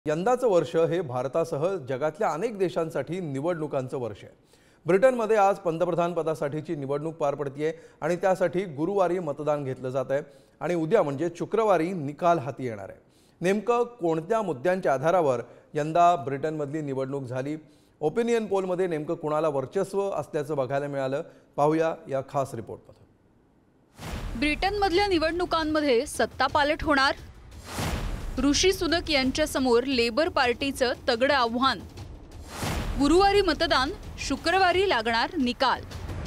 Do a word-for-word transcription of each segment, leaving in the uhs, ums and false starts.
यंदाचं वर्ष हे भारतासह जगातल्या अनेक देशांसाठी निवडणुकांचं वर्ष आहे। ब्रिटनमध्ये आज पंतप्रधान पदासाठीची निवडणूक पार पडतेय आणि त्यासाठी गुरुवारी मतदान घेतलं जात आहे आणि उद्या म्हणजे शुक्रवारी निकाल हाती येणार आहे। नेमकं कोणत्या मुद्द्यांच्या आधारावर यंदा ब्रिटनमधली निवडणूक झाली, ओपिनियन पोलमध्ये नेमकं कुणाला वर्चस्व असल्याचं बघायला मिळालं, पाहूया या खास रिपोर्टमध्ये। ब्रिटनमधल्या निवडणुकांमध्ये सत्ता पालट होणार, ऋषी सुनक यांच्या समोर लेबर पार्टीचं तगडं आव्हान, गुरुवारी मतदान, शुक्रवारी लागणार निकाल।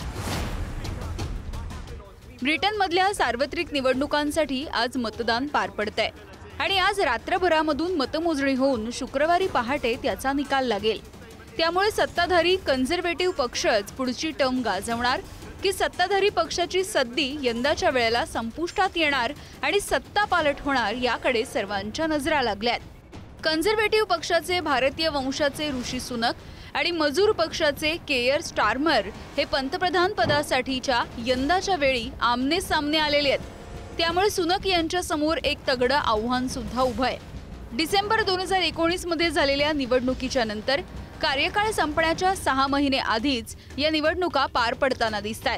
ब्रिटनमधल्या सार्वत्रिक निवडणुकांसाठी आज मतदान पार पडतंय आणि आज रात्रभरामधून मतमोजणी होऊन शुक्रवारी पहाटे त्याचा निकाल लागेल। त्यामुळे सत्ताधारी कन्झर्वेटिव्ह पक्षच पुढची टर्म गाजवणार की सत्ताधारी पक्षाची सद्दी यंदाच्या वेळेला संपुष्टात येणार आणि सत्ता पालट होणार याकडे सर्वांच्या नजरा लागल्यात। कन्झर्वेटिव्ह पक्षाचे भारतीय वंशाचे ऋषी सुनक आणि मजूर पक्षाचे केयर स्टार्मर हे पंतप्रधान पदासाठीच्या यंदाच्या वेळी आमने सामने आलेले आहेत। त्यामुळे सुनक यांच्या समोर एक तगडं आव्हान सुद्धा उभं आहे। डिसेंबर दोन हजार एकोणीस मध्ये झालेल्या निवडणुकीच्या नंतर कार्यकाळ संपण्याच्या सहा महिने आधीच या निवडणुका पार पडताना दिसतात।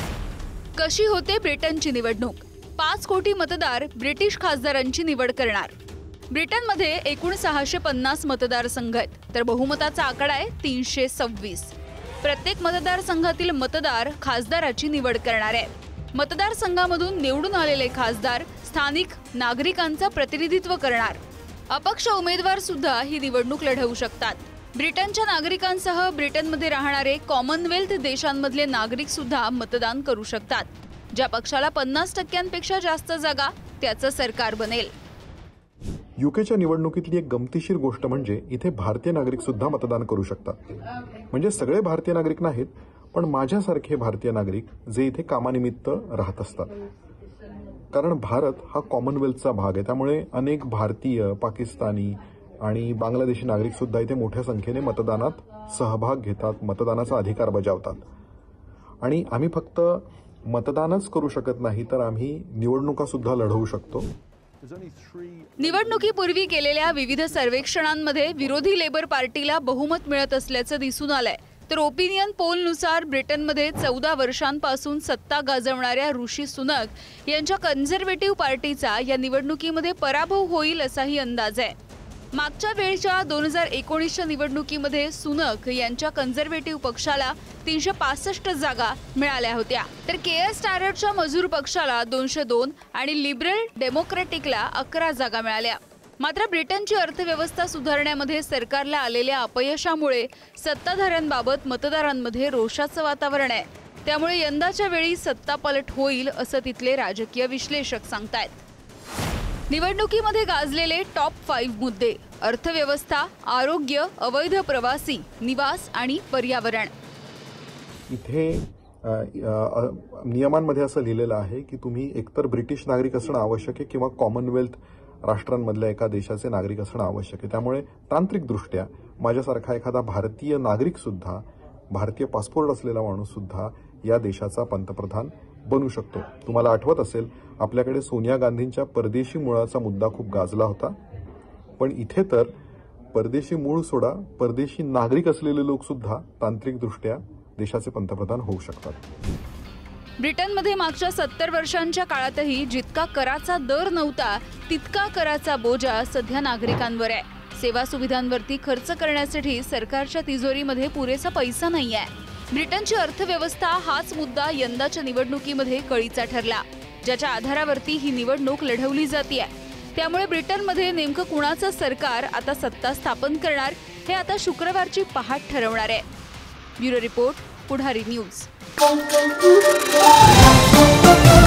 कशी होते ब्रिटनची निवडणूक? पाच कोटी मतदार ब्रिटिश खासदारांची निवड करणार। ब्रिटनमध्ये एकूण सहाशे पन्नास मतदारसंघ आहेत तर बहुमताचा आकडा आहे तीनशे सव्वीस। प्रत्येक मतदारसंघातील मतदार खासदाराची निवड करणार आहे। मतदारसंघामधून निवडून आलेले खासदार स्थानिक नागरिकांचं प्रतिनिधित्व करणार। अपक्ष उमेदवार सुद्धा ही निवडणूक लढवू शकतात। ब्रिटनच्या नागरिकांसह ब्रिटनमध्ये राहणारे कॉमनवेल्थ देशांमधले नागरिक सुद्धा मतदान करू शकतात। ज्या पक्षाला पन्नास टक्क्यांपेक्षा जास्त जागा त्याचं सरकार बनेल। यूकेच्या निवडणुकीतली एक गमतीशीर गोष्ट म्हणजे इथे भारतीय नागरिक सुद्धा मतदान करू शकतात। म्हणजे सगळे भारतीय नागरिक नाहीत, पण माझ्यासारखे भारतीय नागरिक जे इथे कामानिमित्त राहत असतात। कारण भारत हा कॉमनवेल्थचा भाग आहे, त्यामुळे अनेक भारतीय, पाकिस्तानी आणि बांगलादेशी नागरिक सुद्धा इथे मोठ्या संख्येने मतदानात सहभाग घेतात, मतदानाचा अधिकार बजावतात। आणि आम्ही फक्त मतदानच करू शकत नाही तर आम्ही निवडणुका सुद्धा लढवू शकतो। निवडणुकीपूर्वी केलेल्या विविध सर्वेक्षणांमध्ये विरोधी लेबर पार्टीला बहुमत मिळत असल्याचं दिसून आलंय। तर ओपिनियन पोलनुसार ब्रिटनमध्ये चौदा वर्षांपासून सत्ता गाजवणाऱ्या ऋषी सुनक यांच्या कन्झर्वेटिव्ह पार्टीचा या निवडणुकीमध्ये पराभव होईल असाही अंदाज आहे। मागच्या वेळच्या दोन हजार एकोणीसच्या निवडणुकीमध्ये सुनक यांच्या कन्झर्वेटिव्ह पक्षाला तीनशे पासष्ट जागा मिळाल्या होत्या, तर केयर स्टाररच्या मजूर पक्षाला दोनशे दोन आणि लिबरल डेमोक्रॅटिकला अकरा जागा मिळाल्या। मात्र ब्रिटनची अर्थव्यवस्था सुधारण्यामध्ये सरकारला आलेल्या अपयशामुळे सत्ताधाऱ्यांबाबत मतदारांमध्ये रोषाचं वातावरण आहे। त्यामुळे यंदाच्या वेळी सत्ता पालट होईल असं तिथले राजकीय विश्लेषक सांगतायत। निवडणुकीमध्ये गाजलेले टॉप फाईव्ह मुद्दे: अर्थव्यवस्था, आरोग्य, अवैध प्रवासी, निवास आणि पर्यावरण। इथे नियमांमध्ये असं लिहिलेलं आहे की तुम्ही एकतर ब्रिटिश नागरिक असणं आवश्यक आहे किंवा कॉमनवेल्थ राष्ट्रांमधल्या एका देशाचे नागरिक असणं आवश्यक आहे। त्यामुळे तांत्रिकदृष्ट्या माझ्यासारखा एखादा भारतीय नागरिक सुद्धा, भारतीय पासपोर्ट असलेला माणूस सुद्धा या देशाचा पंतप्रधान बनू शकतो। तुम्हाला आठवत असेल, आपल्याकडे सोनिया गांधींच्या परदेशी मुळाचा मुद्दा खूप गाजला होता, पण इथे तर परदेशी मूळ सोडा, परदेशी नागरिक असलेले लोक सुद्धा तांत्रिकदृष्ट्या देशाचे पंतप्रधान होऊ शकतात। ब्रिटनमध्ये मागच्या सत्तर वर्षांच्या काळातही जितका कराचा दर नव्हता तितका कराचा बोजा सध्या नागरिकांवर आहे। सेवा सुविधांवरती खर्च करण्यासाठी सरकारच्या तिजोरीमध्ये पुरेसा पैसा नाही आहे। ब्रिटनची अर्थव्यवस्था हाच मुद्दा यंदाच्या निवडणुकीमध्ये कळीचा ठरला, ज्याच्या आधारावरती ही निवडणूक लढवली जाते। त्यामुळे ब्रिटनमध्ये नेमकं कुणाचं सरकार आता सत्ता स्थापन करणार हे आता शुक्रवारची पहाट ठरवणार आहे। Bureau report, Pudhari news.